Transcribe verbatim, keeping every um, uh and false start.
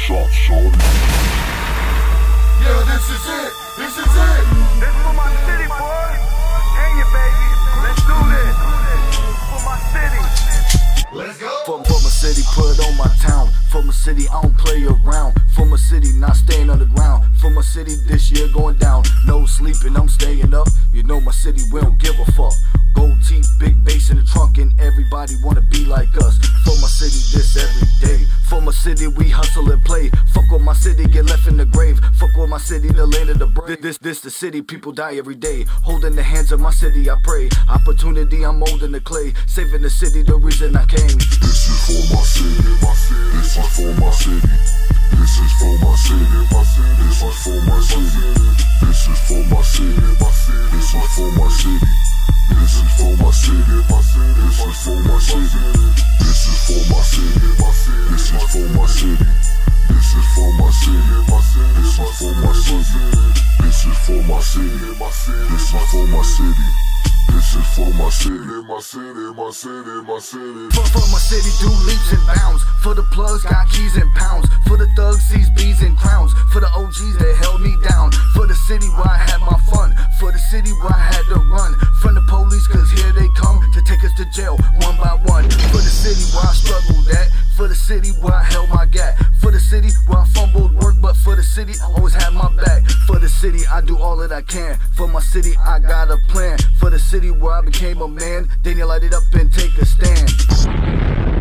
shots, shorty. Yeah, this is it. This is it. This for my city, boy. Hang it, baby. Let's do this. For my city. Let's go. From, from a city, put on my town. From a city, I don't play around. From a city, not staying on the ground. From a city, this year going down. No sleeping, I'm staying up. You know my city, we don't give a fuck. Gold teeth, big bass in the trunk, and everybody wanna be like us. From my city, this every day. From a city, we hustle and play. Fuck with my city, get left in the grave. Fuck with my city, the land of the brave. This, this the city, people die every day. Holding the hands of my city, I pray. Opportunity, I'm molding the clay. Saving the city, the reason I came. This is for my city, my city. This is for my city. This is for my city, my city. This is for my city. This is for my city, my city. This is for my city. This is for my city, my city. This is for my city. This is for my city, my city. This is for my city. This is for my city, my city. This is for my city. This is for my city, my city. This is for my city. This is for my city, my city, my city, my city. For, for my city, do leaps and bounds. For the plugs, got keys and pounds. For the thugs, sees bees and crowns. For the O Gs that held me down. For the city where I had my fun. For the city where I had to run from the police, cause here they come to take us to jail one by one. For the city where I struggled at. For the city where I held my gap. For the city where I fumbled work, but for the city, I always had my back. For the city, I do all that I can. For my city, I got a plan. For the city where I became a man, then you light it up and take a stand.